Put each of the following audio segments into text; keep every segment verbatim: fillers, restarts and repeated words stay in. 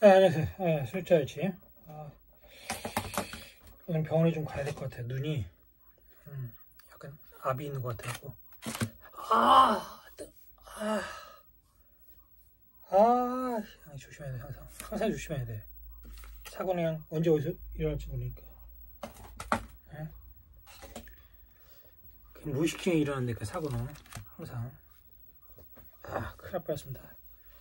안녕하세요. 아, 술자였지. 아, 오늘 병원에 좀 가야 될 것 같아. 눈이 음, 약간 압이 있는 것 같아갖고. 아, 아, 아, 조심해야 돼. 항상 항상 조심해야 돼. 사고는 그냥 언제 어디서 일어날지 모르니까. 예? 무의식 중에 일어난다니까 사고는 항상. 아, 큰일 날 뻔했습니다.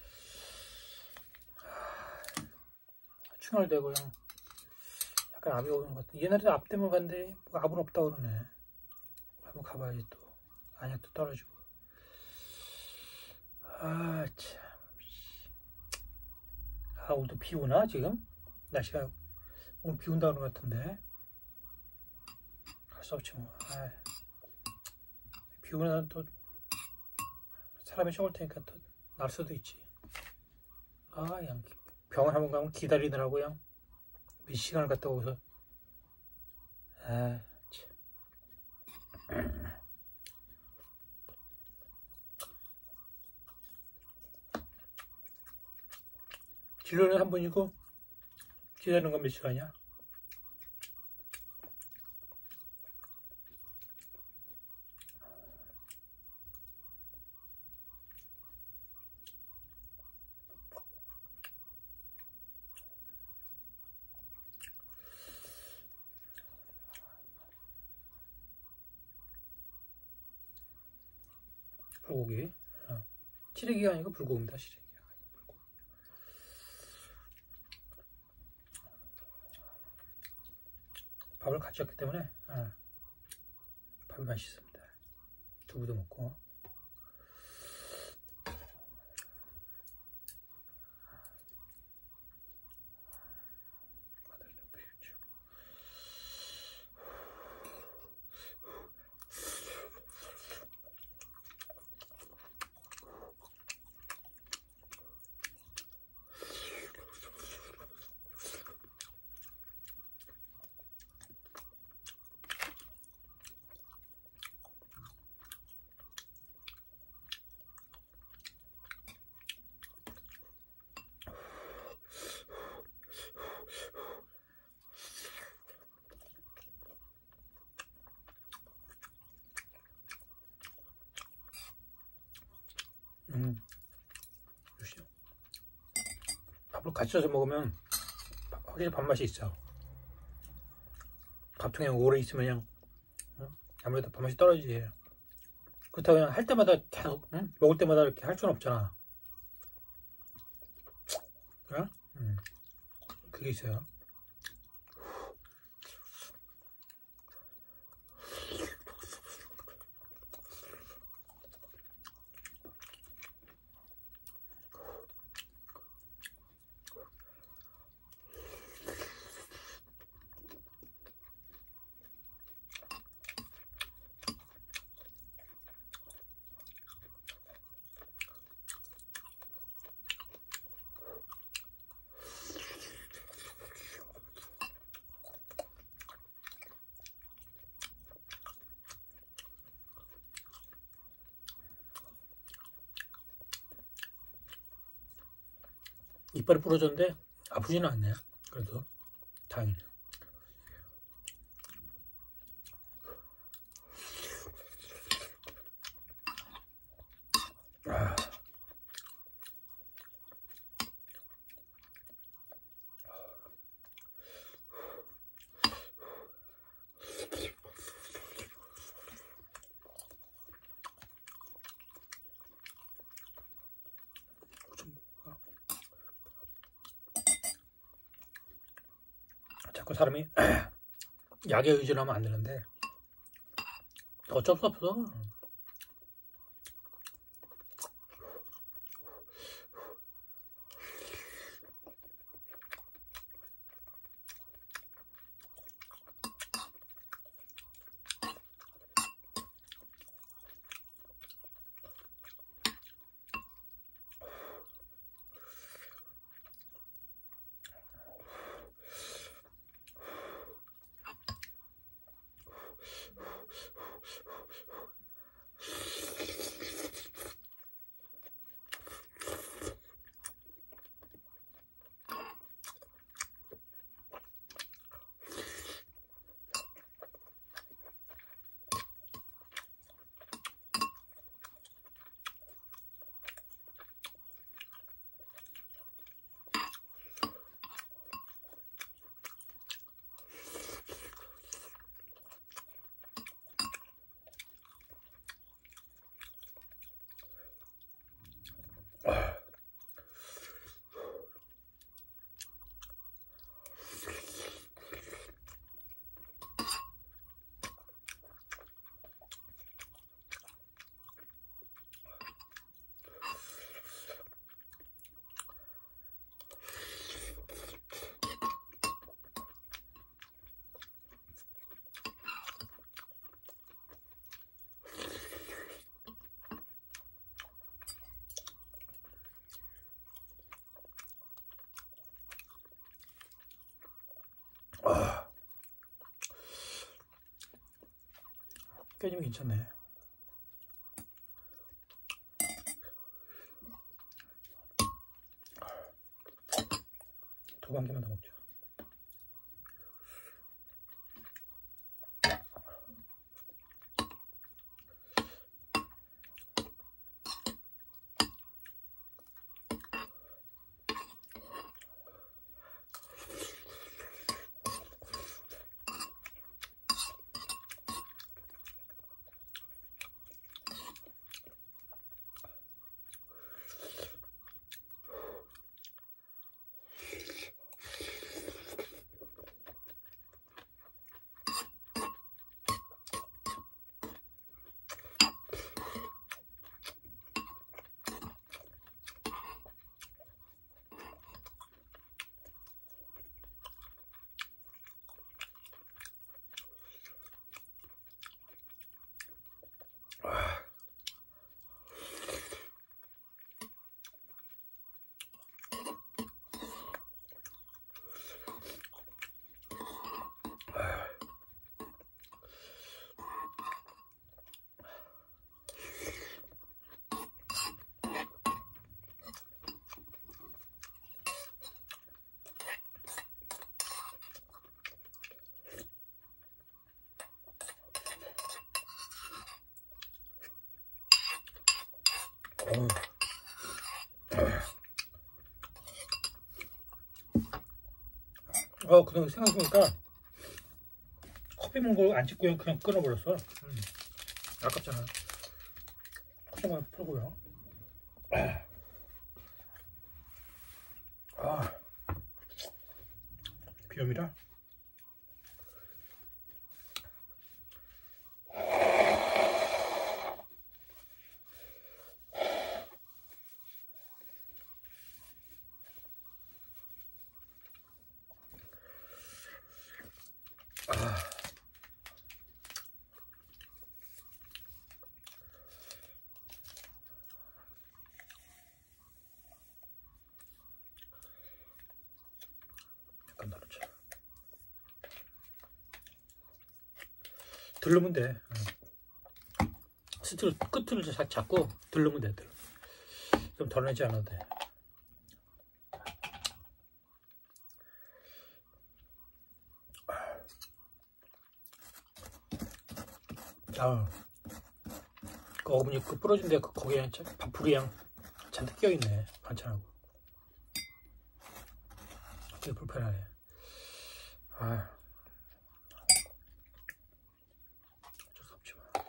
충혈되고 형 약간 압이 오는 것 같아. 옛날에 압 때문에 갔는데 뭐 압은 없다고 그러네. 한번 가봐야지 또. 안약도 떨어지고. 아, 참. 아, 오늘도 비 오나, 지금? 날씨가 오늘 비 온다 그런 것 같은데. 갈 수 없지, 뭐. 아, 비 오면 또 사람이 적을 테니까 또 날 수도 있지. 아, 그냥 병원 한번 가면 기다리느라고 그냥 몇 시간을 갔다 오고서. 아, 참. 진료는 한 번이고 기다리는 건 몇 시간이야? 불고기. 어. 치레기가 아니고 불고기입니다. 치레기. 밥을 같이 했기 때문에 어. 밥이 맛있습니다. 두부도 먹고. 음, 밥을 같이 쪄서 먹으면 확실히 밥맛이 있어. 밥통에 오래 있으면 그냥 응? 아무래도 밥맛이 떨어지지. 그렇다고 그냥 할 때마다 계속 응? 먹을 때마다 이렇게 할 수는 없잖아. 그래? 음, 그게 있어요. 이빨이 부러졌는데 아프지는 않네. 그래도 다행이네. 아. 자꾸 사람이 약에 의존하면 안 되는데 어쩔 수 없어. 아, 깨지면 괜찮네. 두 관계만 더 먹자. 어, 그냥 생각해보니까 커피 먹은 걸 안 찍고 그냥 끊어버렸어. 음, 아깝잖아. 커피만 풀고요. 아, 비염이라. 약간 다르죠. 들르면 돼. 스트를 끝을 잡고 들르면 돼. 좀 덜어내지 않아도 돼. 아, 그 어머니 그 부러진 데 거기에 밥풀이 양 잔뜩 끼어있네. 반찬하고. 되게 불편하네. 아, 어쩔 수 없지 뭐.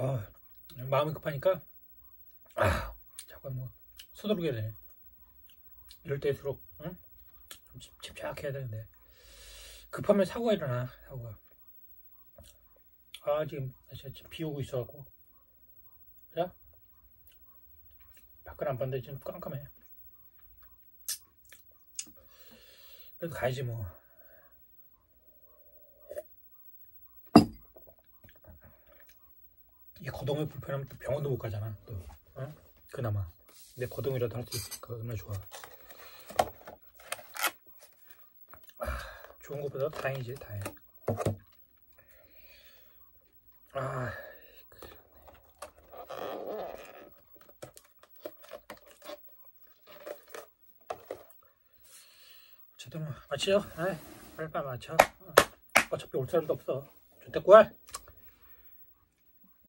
아, 마음이 급하니까 아, 자꾸 뭐 서두르게 되네. 이럴 때일수록 응? 좀 침착해야 되는데 급하면 사고가 일어나. 사고가. 아, 지금 날씨가 지금 비 오고 있어갖고 자 밖을 안 봤는데 지금 깜깜해. 그래도 가야지 뭐. 이 거동이 불편하면 또 병원도 못 가잖아 또. 어? 그나마 내 거동이라도 할 수 있으니까 얼마나 좋아. 아, 좋은 것보다 다행이지 다행. 아, 어쨌든 뭐 마치죠. 빨리 빨리 마쳐. 어차피 올 사람도 없어. 좋댔구알.